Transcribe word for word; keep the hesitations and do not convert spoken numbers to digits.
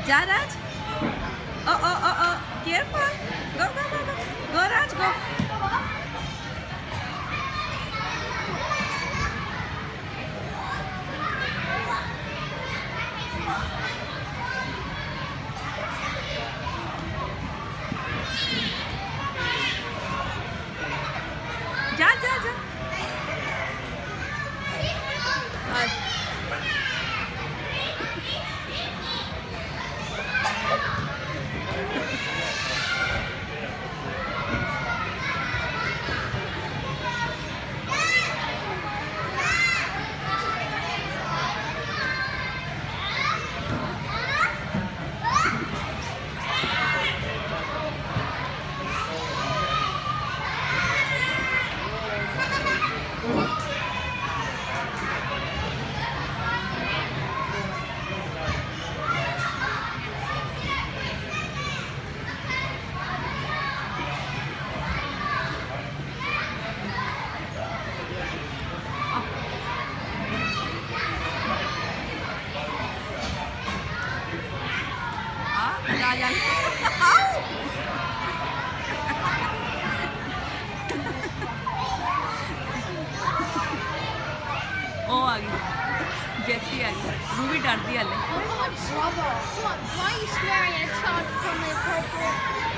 जा राज। ओ ओ ओ ओ केयरफुल। गो गो गो गो गो राज गो। जा जा जा। ओ आ गई जैसी आ गई। रूबी डरती है। Why are you swearing at a child from the appropriate